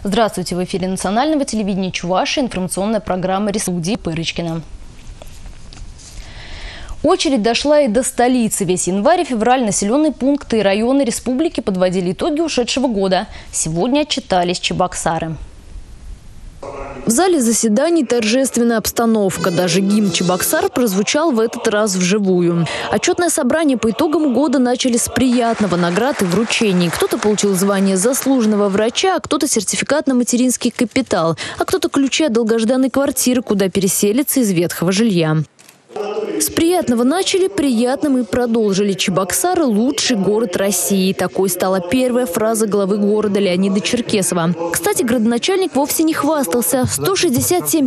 Здравствуйте! В эфире национального телевидения Чувашии информационная программа «Студии Пырочкина». Очередь дошла и до столицы. Весь январь и февраль населенные пункты и районы республики подводили итоги ушедшего года. Сегодня отчитались чебоксары. В зале заседаний торжественная обстановка. Даже гимн «Чебоксар» прозвучал в этот раз вживую. Отчетное собрание по итогам года начали с приятного, наград и вручений. Кто-то получил звание заслуженного врача, а кто-то сертификат на материнский капитал, а кто-то ключи от долгожданной квартиры, куда переселиться из ветхого жилья. С приятного начали, приятным и продолжили. Чебоксары – лучший город России. Такой стала первая фраза главы города Леонида Черкесова. Кстати, градоначальник вовсе не хвастался. 167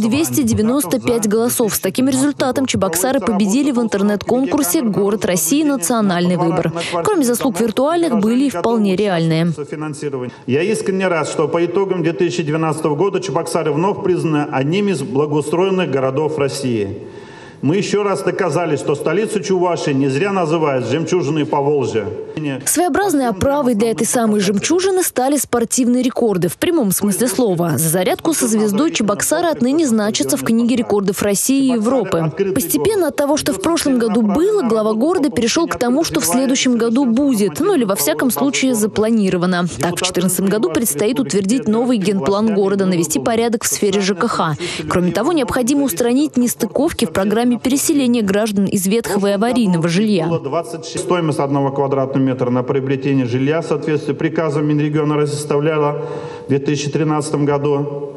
295 голосов. С таким результатом чебоксары победили в интернет-конкурсе «Город России. Национальный выбор». Кроме заслуг виртуальных, были и вполне реальные. Я искренне рад, что по итогам 2012 года чебоксары вновь признаны одним из благоустроенных городов России. Мы еще раз доказали, что столицу Чувашии не зря называют «жемчужиной Поволжья». Своеобразной оправой для этой самой жемчужины стали спортивные рекорды. В прямом смысле слова. За зарядку со звездой чебоксары отныне значатся в книге рекордов России и Европы. Постепенно от того, что в прошлом году было, глава города перешел к тому, что в следующем году будет. Ну или во всяком случае запланировано. Так, в 2014 году предстоит утвердить новый генплан города, навести порядок в сфере ЖКХ. Кроме того, необходимо устранить нестыковки в программе переселения граждан из ветхого и аварийного жилья. Стоимость 1 квадратного метра на приобретение жилья в соответствии с приказом Минрегиона составляла в 2013 году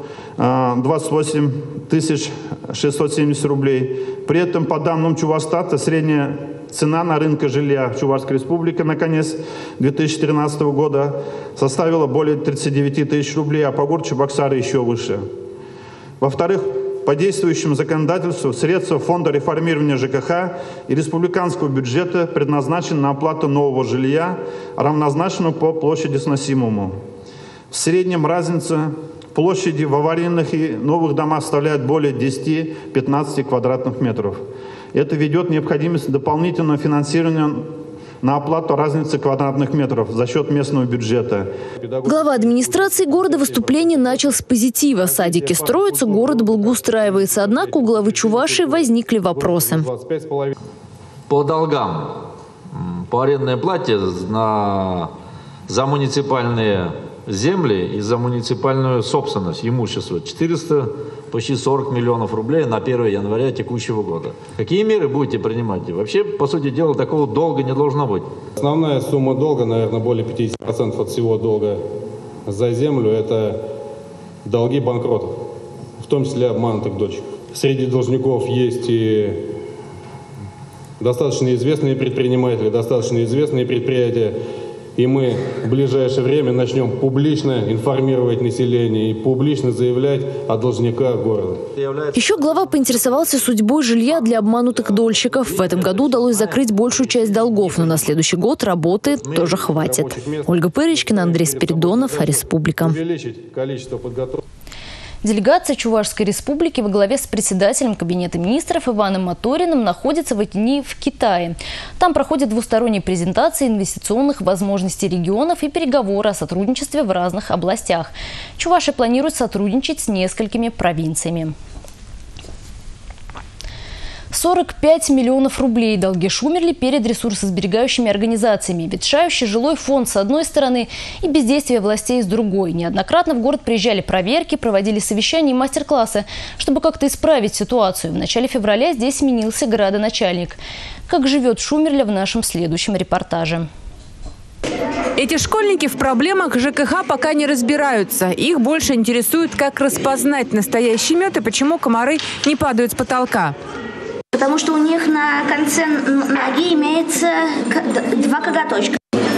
28 670 рублей. При этом, по данным Чувастата, средняя цена на рынке жилья в Чувашской республике на конец 2013 года составила более 39 тысяч рублей, а по городу Чебоксары еще выше. Во-вторых, по действующему законодательству средства Фонда реформирования ЖКХ и республиканского бюджета предназначены на оплату нового жилья, равнозначного по площади сносимому. В среднем разница площади в аварийных и новых домах составляет более 10-15 квадратных метров. Это ведет к необходимости дополнительного финансирования на оплату разницы квадратных метров за счет местного бюджета. Глава администрации города выступление начал с позитива. Садики строятся, город благоустраивается. Однако у главы Чувашии возникли вопросы. По долгам, по арендной плате за муниципальные земли и за муниципальную собственность, имущество 400, почти 40 миллионов рублей на 1 января текущего года. Какие меры будете принимать? Вообще, по сути дела, такого долга не должно быть. Основная сумма долга, наверное, более 50% от всего долга за землю – это долги банкротов, в том числе обманутых дочек. Среди должников есть и достаточно известные предприниматели, достаточно известные предприятия. И мы в ближайшее время начнем публично информировать население и публично заявлять о должниках города. Еще глава поинтересовался судьбой жилья для обманутых дольщиков. В этом году удалось закрыть большую часть долгов, но на следующий год работы тоже хватит. Ольга Пырочкина, Андрей Спиридонов, Республика. Делегация Чувашской республики во главе с председателем Кабинета министров Иваном Моториным находится в эти дни в Китае. Там проходят двусторонние презентации инвестиционных возможностей регионов и переговоры о сотрудничестве в разных областях. Чувашия планирует сотрудничать с несколькими провинциями. 45 миллионов рублей долги Шумерли перед ресурсосберегающими организациями. Ветшающий жилой фонд с одной стороны и бездействие властей с другой. Неоднократно в город приезжали проверки, проводили совещания и мастер-классы, чтобы как-то исправить ситуацию. В начале февраля здесь сменился градоначальник. Как живет Шумерля, в нашем следующем репортаже. Эти школьники в проблемах ЖКХ пока не разбираются. Их больше интересует, как распознать настоящий мед и почему комары не падают с потолка. Потому что у них на конце ноги имеется 2 коготочка.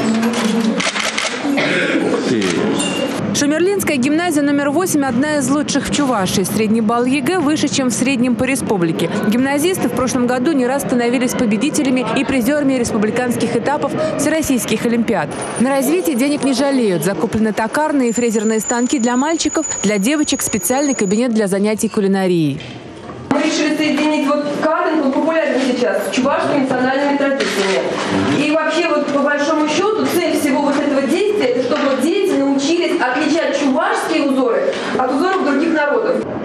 Шумерлинская гимназия номер 8 – одна из лучших в Чувашии. Средний балл ЕГЭ выше, чем в среднем по республике. Гимназисты в прошлом году не раз становились победителями и призерами республиканских этапов всероссийских олимпиад. На развитие денег не жалеют. Закуплены токарные и фрезерные станки для мальчиков, для девочек – специальный кабинет для занятий кулинарией. Мы решили соединить картинг, он популярен сейчас, с чувашскими национальными традициями. И вообще, по большому счету, цель всего этого действия – это чтобы дети научились отличать чувашский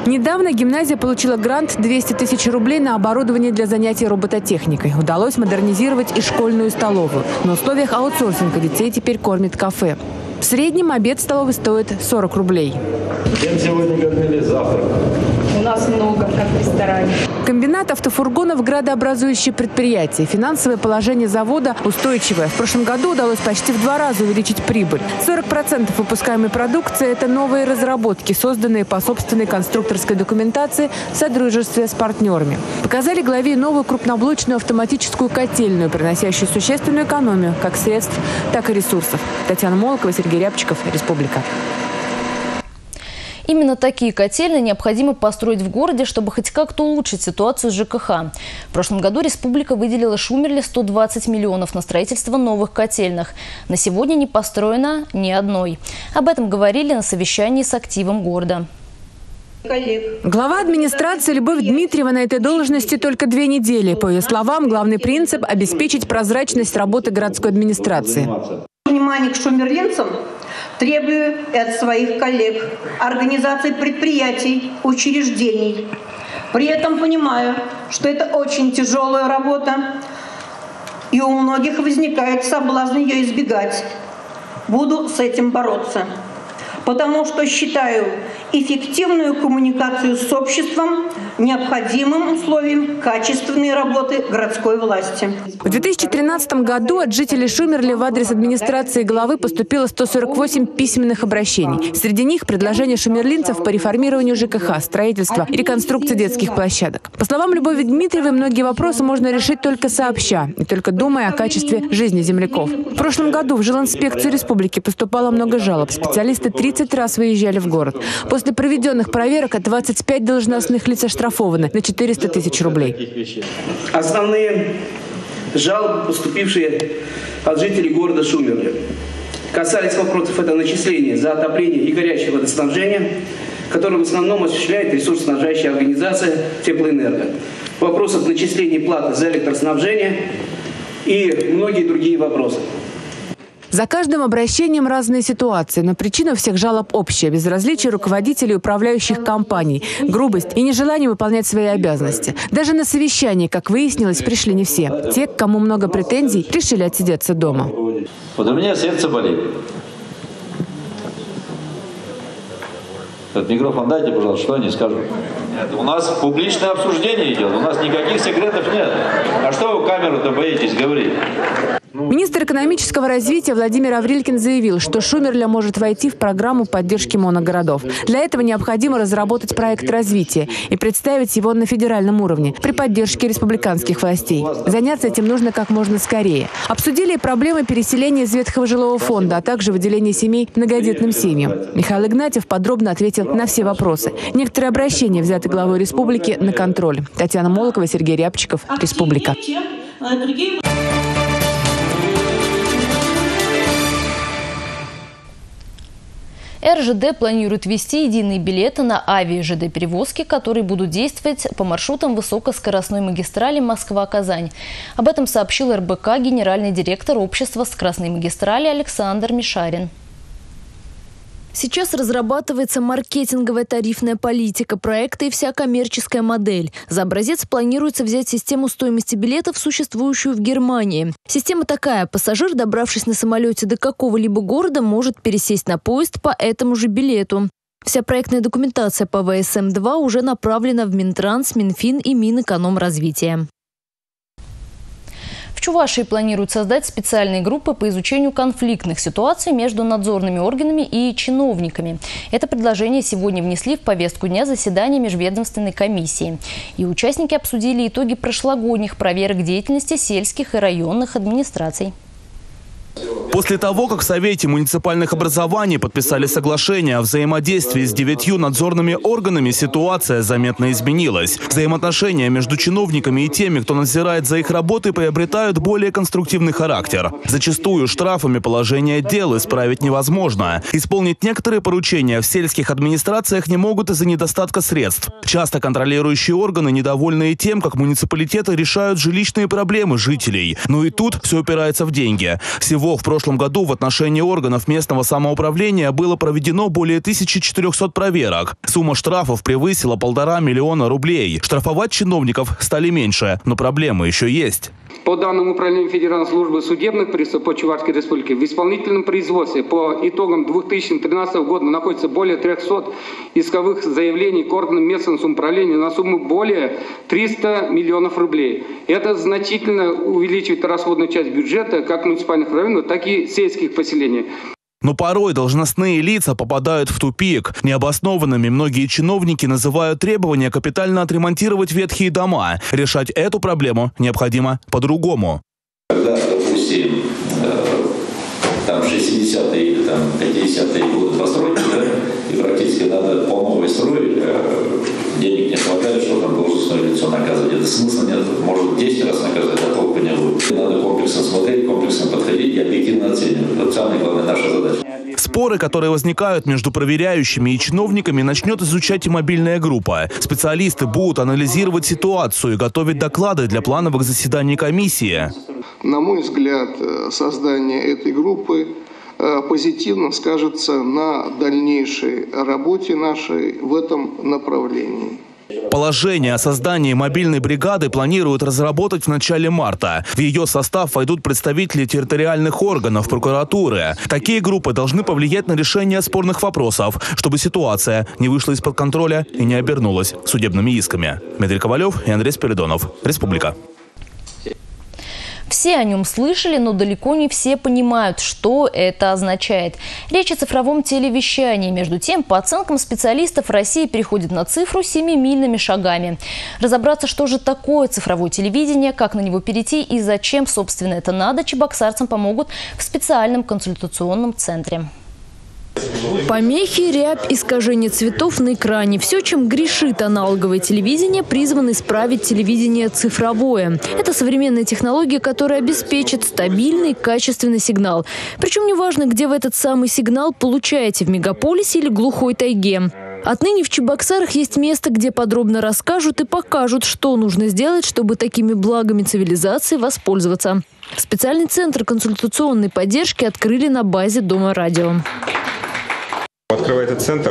Недавно гимназия получила грант 200 тысяч рублей на оборудование для занятий робототехникой. Удалось модернизировать и школьную столовую. На условиях аутсорсинга детей теперь кормит кафе. В среднем обед в столовой стоит 40 рублей. Чем сегодня кормили завтрак? У нас много, как в ресторане. Комбинат автофургонов – градообразующее предприятие. Финансовое положение завода устойчивое. В прошлом году удалось почти в 2 раза увеличить прибыль. 40% выпускаемой продукции – это новые разработки, созданные по собственной конструкторской документации в содружестве с партнерами. Показали главе новую крупноблочную автоматическую котельную, приносящую существенную экономию как средств, так и ресурсов. Татьяна Молокова, Сергей Рябчиков, Республика. Именно такие котельные необходимо построить в городе, чтобы хоть как-то улучшить ситуацию с ЖКХ. В прошлом году республика выделила Шумерле 120 миллионов на строительство новых котельных. На сегодня не построено ни одной. Об этом говорили на совещании с активом города. Глава администрации Любовь Дмитриева на этой должности только 2 недели. По ее словам, главный принцип – обеспечить прозрачность работы городской администрации. Внимание к шумерлинцам требую от своих коллег, организаций предприятий, учреждений. При этом понимаю, что это очень тяжелая работа, и у многих возникает соблазн ее избегать. Буду с этим бороться, потому что считаю эффективную коммуникацию с обществом необходимым условием качественной работы городской власти. В 2013 году от жителей Шумерли в адрес администрации главы поступило 148 письменных обращений. Среди них предложения шумерлинцев по реформированию ЖКХ, строительства и реконструкции детских площадок. По словам Любови Дмитриевой, многие вопросы можно решить только сообща и только думая о качестве жизни земляков. В прошлом году в жилинспекцию республики поступало много жалоб. Специалисты 30 раз выезжали в город. После проведенных проверок 25 должностных лиц оштрафованы на 400 тысяч рублей. Основные жалобы, поступившие от жителей города Шумерли, касались вопросов это начисления за отопление и горячее водоснабжение, которое в основном осуществляет ресурсоснабжающая организация «Теплоэнерго», вопросов начисления платы за электроснабжение и многие другие вопросы. За каждым обращением разные ситуации, но причина всех жалоб общая – безразличие руководителей управляющих компаний, грубость и нежелание выполнять свои обязанности. Даже на совещании, как выяснилось, пришли не все. Те, к кому много претензий, решили отсидеться дома. Вот у меня сердце болит. Этот микрофон дайте, пожалуйста, что они скажут. У нас публичное обсуждение идет, у нас никаких секретов нет. А что вы камеру-то боитесь говорить? Министр экономического развития Владимир Аврилькин заявил, что Шумерля может войти в программу поддержки моногородов. Для этого необходимо разработать проект развития и представить его на федеральном уровне при поддержке республиканских властей. Заняться этим нужно как можно скорее. Обсудили и проблемы переселения из ветхого жилого фонда, а также выделения семей многодетным семьям. Михаил Игнатьев подробно ответил на все вопросы. Некоторые обращения взяты главой республики на контроль. Татьяна Молокова, Сергей Рябчиков, Республика. РЖД планирует ввести единые билеты на авиа-ЖД-перевозки, которые будут действовать по маршрутам высокоскоростной магистрали Москва-Казань. Об этом сообщил РБК генеральный директор общества скоростной магистрали Александр Мишарин. Сейчас разрабатывается маркетинговая тарифная политика проекта и вся коммерческая модель. За образец планируется взять систему стоимости билетов, существующую в Германии. Система такая: пассажир, добравшись на самолете до какого-либо города, может пересесть на поезд по этому же билету. Вся проектная документация по ВСМ-2 уже направлена в Минтранс, Минфин и Минэкономразвития. В Чувашии планируют создать специальные группы по изучению конфликтных ситуаций между надзорными органами и чиновниками. Это предложение сегодня внесли в повестку дня заседания межведомственной комиссии. И участники обсудили итоги прошлогодних проверок деятельности сельских и районных администраций. После того, как в Совете муниципальных образований подписали соглашение о взаимодействии с 9 надзорными органами, ситуация заметно изменилась. Взаимоотношения между чиновниками и теми, кто надзирает за их работой, приобретают более конструктивный характер. Зачастую штрафами положение дел исправить невозможно. Исполнить некоторые поручения в сельских администрациях не могут из-за недостатка средств. Часто контролирующие органы недовольны тем, как муниципалитеты решают жилищные проблемы жителей. Но и тут все упирается в деньги. Всего в прошлом прошлом году в отношении органов местного самоуправления было проведено более 1400 проверок. Сумма штрафов превысила 1,5 миллиона рублей. Штрафовать чиновников стали меньше, но проблемы еще есть. По данным Управления Федеральной службы судебных приставов по Чувашской республике, в исполнительном производстве по итогам 2013 года находится более 300 исковых заявлений к органам местного самоуправления на сумму более 300 миллионов рублей. Это значительно увеличивает расходную часть бюджета как муниципальных районов, так и сельских поселений. Но порой должностные лица попадают в тупик. Необоснованными многие чиновники называют требования капитально отремонтировать ветхие дома. Решать эту проблему необходимо по-другому. Когда, допустим, там 60-е или 50-е годы постройки, и практически надо по новой строить, денег не хватает, что там должностное лицо наказывать. Это смысла нет. Может 10 раз наказать, а толку не будет. Надо комплексно смотреть, комплексно подходить и объективно оценивать. Это самая главная наша задача. Споры, которые возникают между проверяющими и чиновниками, начнет изучать и мобильная группа. Специалисты будут анализировать ситуацию и готовить доклады для плановых заседаний комиссии. На мой взгляд, создание этой группы позитивно скажется на дальнейшей работе нашей в этом направлении. Положение о создании мобильной бригады планируют разработать в начале марта. В ее состав войдут представители территориальных органов, прокуратуры. Такие группы должны повлиять на решение спорных вопросов, чтобы ситуация не вышла из-под контроля и не обернулась судебными исками. Дмитрий Ковалев и Андрей Спиридонов. Республика. Все о нем слышали, но далеко не все понимают, что это означает. Речь о цифровом телевещании. Между тем, по оценкам специалистов, Россия переходит на цифру семимильными шагами. Разобраться, что же такое цифровое телевидение, как на него перейти и зачем, собственно, это надо, чебоксарцам помогут в специальном консультационном центре. Помехи, рябь, искажение цветов на экране. Все, чем грешит аналоговое телевидение, призвано исправить телевидение цифровое. Это современная технология, которая обеспечит стабильный, качественный сигнал. Причем неважно, где вы этот самый сигнал получаете – в мегаполисе или глухой тайге. Отныне в Чебоксарах есть место, где подробно расскажут и покажут, что нужно сделать, чтобы такими благами цивилизации воспользоваться. Специальный центр консультационной поддержки открыли на базе Дома радио. Открывая этот центр,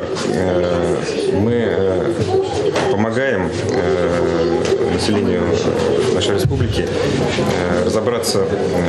мы помогаем населению нашей республики разобраться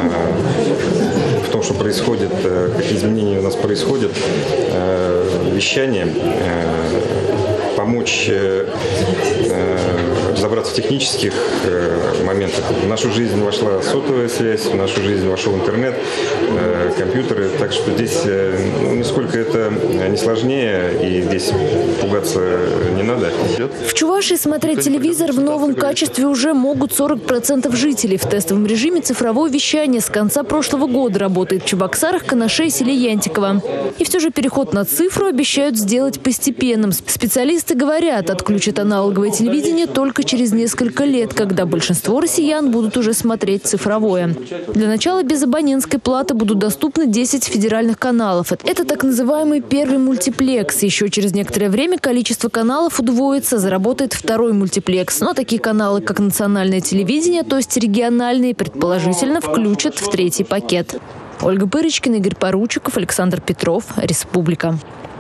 в том, что происходит, какие изменения у нас происходят, вещание, помочь разобраться в технических моментах. В нашу жизнь вошла сотовая связь, в нашу жизнь вошел интернет, компьютеры. Так что здесь нисколько это не сложнее, и здесь пугаться не надо. В Чувашии смотреть телевизор в новом качестве уже могут 40% жителей. В тестовом режиме цифровое вещание с конца прошлого года работает в Чебоксарах, Канаше и селе Янтиково. И все же переход на цифру обещают сделать постепенным. Специалисты говорят, отключат аналоговое телевидение только через несколько лет, когда большинство россиян будут уже смотреть цифровое. Для начала без абонентской платы будут доступны 10 федеральных каналов. Это так называемый первый мультиплекс. Еще через некоторое время количество каналов удвоится, заработает второй мультиплекс. Но такие каналы, как национальное телевидение, то есть региональные, предположительно включат в третий пакет. Ольга Пырочкина, Игорь Поручиков, Александр Петров. Республика.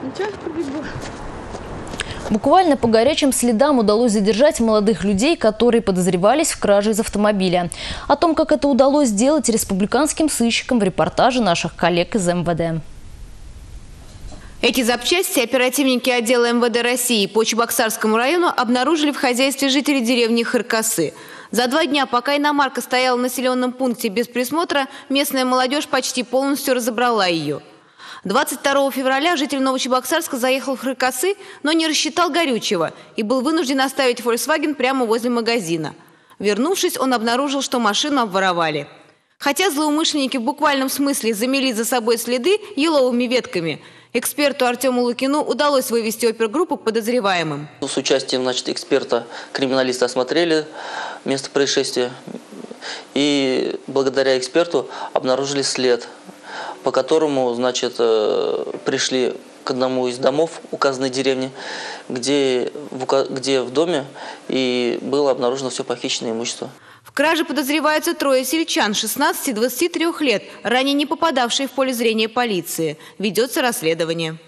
Буквально по горячим следам удалось задержать молодых людей, которые подозревались в краже из автомобиля. О том, как это удалось сделать республиканским сыщикам, в репортаже наших коллег из МВД. Эти запчасти оперативники отдела МВД России по Чебоксарскому району обнаружили в хозяйстве жителей деревни Хыркасы. За 2 дня, пока иномарка стояла в населенном пункте без присмотра, местная молодежь почти полностью разобрала ее. 22 февраля житель Новочебоксарска заехал в Хыркасы, но не рассчитал горючего и был вынужден оставить Volkswagen прямо возле магазина. Вернувшись, он обнаружил, что машину обворовали. Хотя злоумышленники в буквальном смысле замели за собой следы еловыми ветками, эксперту Артему Лукину удалось вывести опергруппу к подозреваемым. С участием, эксперта, криминалисты осмотрели место происшествия и благодаря эксперту обнаружили след, по которому, пришли к одному из домов указанной деревни, где в доме и было обнаружено все похищенное имущество. В В краже подозреваются 3 сельчан 16 и 23 лет, ранее не попадавшие в поле зрения полиции. Ведется расследование.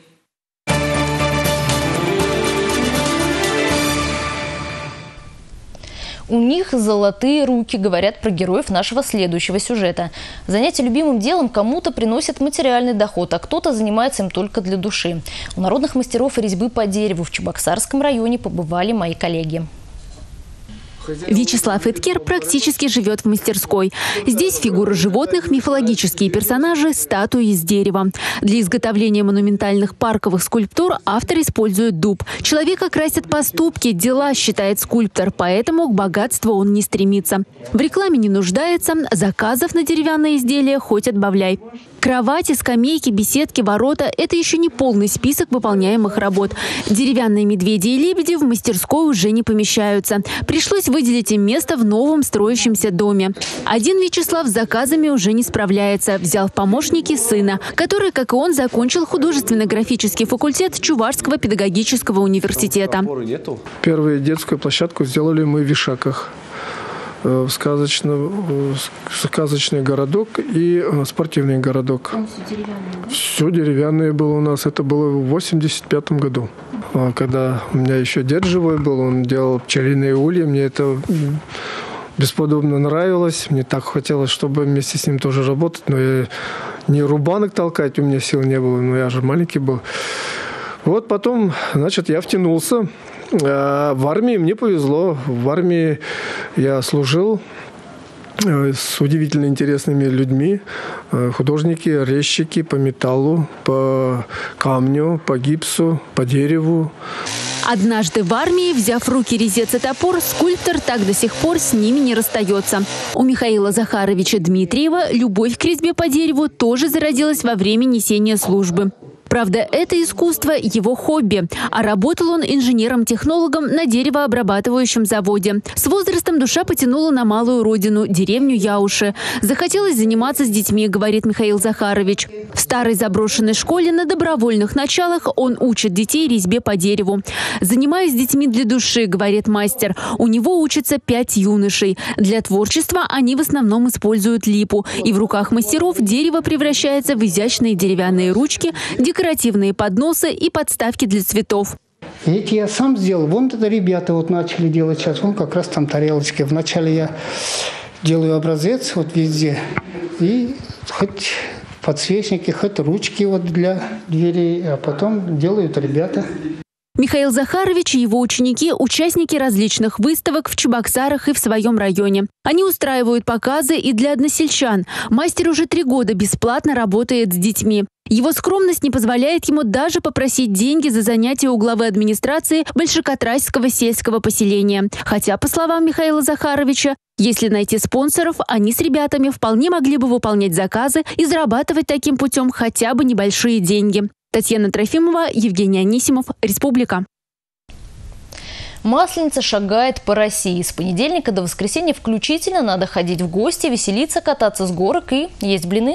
У них золотые руки, говорят про героев нашего следующего сюжета. Занятие любимым делом кому-то приносит материальный доход, а кто-то занимается им только для души. У народных мастеров резьбы по дереву в Чебоксарском районе побывали мои коллеги. Вячеслав Иткер практически живет в мастерской. Здесь фигуры животных, мифологические персонажи, статуи из дерева. Для изготовления монументальных парковых скульптур автор использует дуб. Человека красят поступки, дела, считает скульптор, поэтому к богатству он не стремится. В рекламе не нуждается, заказов на деревянные изделия хоть отбавляй. Кровати, скамейки, беседки, ворота – это еще не полный список выполняемых работ. Деревянные медведи и лебеди в мастерской уже не помещаются. Пришлось выделить им место в новом строящемся доме. Один Вячеслав с заказами уже не справляется. Взял в помощники сына, который, как и он, закончил художественно-графический факультет Чувашского педагогического университета. Первую детскую площадку сделали мы в Ишаках. Сказочный городок и спортивный городок. Все деревянное было у нас. Это было в 1985 году. Когда у меня еще дед живой был, он делал пчелиные ульи. Мне это бесподобно нравилось. Мне так хотелось, чтобы вместе с ним тоже работать. Но не рубанок толкать у меня сил не было. Но я же маленький был. Вот потом, значит, я втянулся. В армии мне повезло. В армии я служил с удивительно интересными людьми. Художники, резчики по металлу, по камню, по гипсу, по дереву. Однажды в армии, взяв в руки резец и топор, скульптор так до сих пор с ними не расстается. У Михаила Захаровича Дмитриева любовь к резьбе по дереву тоже зародилась во время несения службы. Правда, это искусство – его хобби, а работал он инженером-технологом на деревообрабатывающем заводе. С возрастом душа потянула на малую родину – деревню Яуши. Захотелось заниматься с детьми, говорит Михаил Захарович. В старой заброшенной школе на добровольных началах он учит детей резьбе по дереву. «Занимаюсь с детьми для души», – говорит мастер. У него учатся 5 юношей. Для творчества они в основном используют липу. И в руках мастеров дерево превращается в изящные деревянные ручки, декоративные подносы и подставки для цветов. Эти я сам сделал. Вон это ребята вот начали делать сейчас. Вон как раз там тарелочки. Вначале я делаю образец вот везде. И хоть подсвечники, хоть ручки вот для дверей. А потом делают ребята. Михаил Захарович и его ученики – участники различных выставок в Чебоксарах и в своем районе. Они устраивают показы и для односельчан. Мастер уже 3 года бесплатно работает с детьми. Его скромность не позволяет ему даже попросить деньги за занятия у главы администрации Большекотрайского сельского поселения. Хотя, по словам Михаила Захаровича, если найти спонсоров, они с ребятами вполне могли бы выполнять заказы и зарабатывать таким путем хотя бы небольшие деньги. Татьяна Трофимова, Евгений Анисимов, Республика. Масленица шагает по России. С понедельника до воскресенья включительно надо ходить в гости, веселиться, кататься с горок и есть блины.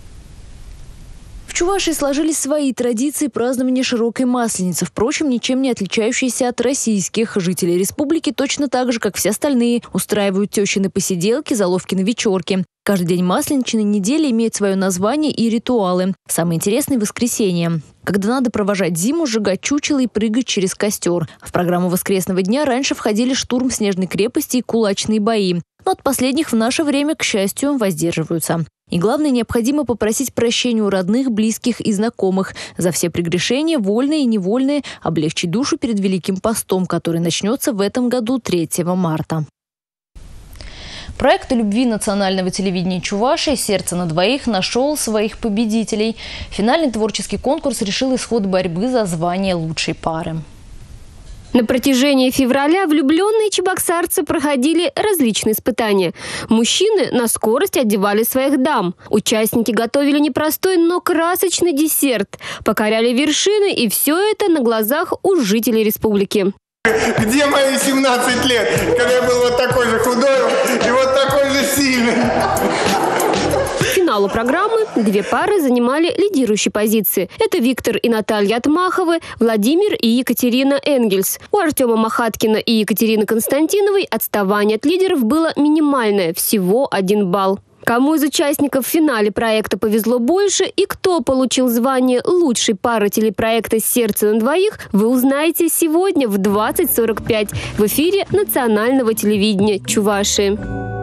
В Чувашии сложились свои традиции празднования широкой масленицы, впрочем, ничем не отличающиеся от российских. Жители республики точно так же, как все остальные, устраивают тещины посиделки, заловки на вечерки. Каждый день масленичной недели имеет свое название и ритуалы. Самое интересное – воскресенье, когда надо провожать зиму, сжигать чучело и прыгать через костер. В программу воскресного дня раньше входили штурм Снежной крепости и кулачные бои. Но от последних в наше время, к счастью, воздерживаются. И главное, необходимо попросить прощения у родных, близких и знакомых за все прегрешения, вольные и невольные, облегчить душу перед Великим постом, который начнется в этом году 3 марта. Проект любви национального телевидения Чувашии «Сердце на двоих» нашел своих победителей. Финальный творческий конкурс решил исход борьбы за звание лучшей пары. На протяжении февраля влюбленные чебоксарцы проходили различные испытания. Мужчины на скорость одевали своих дам. Участники готовили непростой, но красочный десерт. Покоряли вершины, и все это на глазах у жителей республики. Где мои 17 лет, когда я был вот такой же худой и вот такой же сильный? финалу программы 2 пары занимали лидирующие позиции. Это Виктор и Наталья Отмаховы, Владимир и Екатерина Энгельс. У Артема Махаткина и Екатерины Константиновой отставание от лидеров было минимальное – всего 1 балл. Кому из участников в финале проекта повезло больше и кто получил звание лучшей пары телепроекта «Сердце на двоих», вы узнаете сегодня в 20:45 в эфире национального телевидения Чувашии.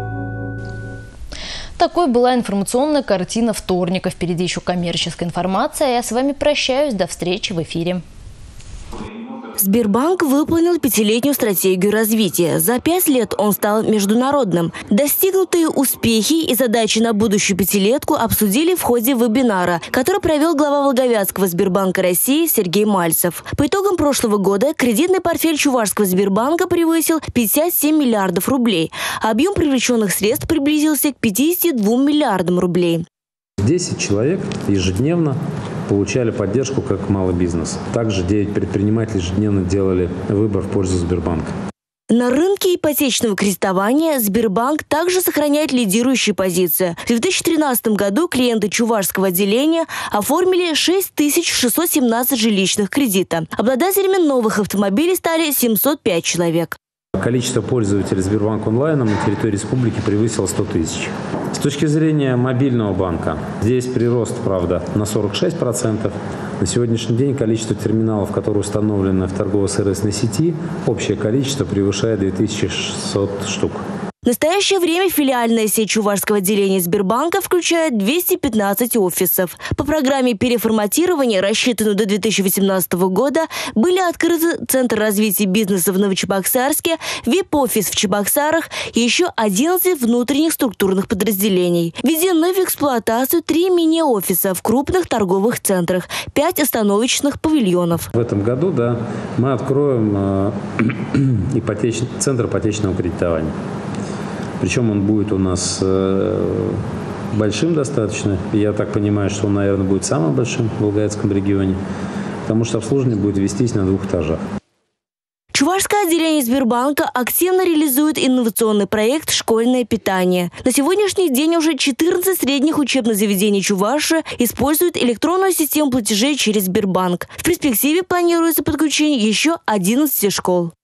Такой была информационная картина вторника. Впереди еще коммерческая информация. Я с вами прощаюсь. До встречи в эфире. Сбербанк выполнил 5-летнюю стратегию развития. За 5 лет он стал международным. Достигнутые успехи и задачи на будущую 5-летку обсудили в ходе вебинара, который провел глава Волговятского Сбербанка России Сергей Мальцев. По итогам прошлого года кредитный портфель Чувашского Сбербанка превысил 57 миллиардов рублей. Объем привлеченных средств приблизился к 52 миллиардам рублей. 10 человек ежедневно получали поддержку как малый бизнес. Также 9 предпринимателей ежедневно делали выбор в пользу Сбербанка. На рынке ипотечного кредитования Сбербанк также сохраняет лидирующие позиции. В 2013 году клиенты Чувашского отделения оформили 6617 жилищных кредитов. Обладателями новых автомобилей стали 705 человек. Количество пользователей Сбербанк онлайном на территории республики превысило 100 тысяч. С точки зрения мобильного банка, здесь прирост, правда, на 46%. На сегодняшний день количество терминалов, которые установлены в торгово-сервисной сети, общее количество превышает 2600 штук. В настоящее время филиальная сеть Чувашского отделения Сбербанка включает 215 офисов. По программе переформатирования, рассчитанной до 2018 года, были открыты Центр развития бизнеса в Новочебоксарске, ВИП-офис в Чебоксарах и еще 11 внутренних структурных подразделений. Введены в эксплуатацию 3 мини-офиса в крупных торговых центрах, 5 остановочных павильонов. В этом году, мы откроем центр ипотечного кредитования. Причем он будет у нас большим достаточно. Я так понимаю, что он, наверное, будет самым большим в Волговятском регионе, потому что обслуживание будет вестись на 2 этажах. Чувашское отделение Сбербанка активно реализует инновационный проект «Школьное питание». На сегодняшний день уже 14 средних учебных заведений Чувашии используют электронную систему платежей через Сбербанк. В перспективе планируется подключение еще 11 школ.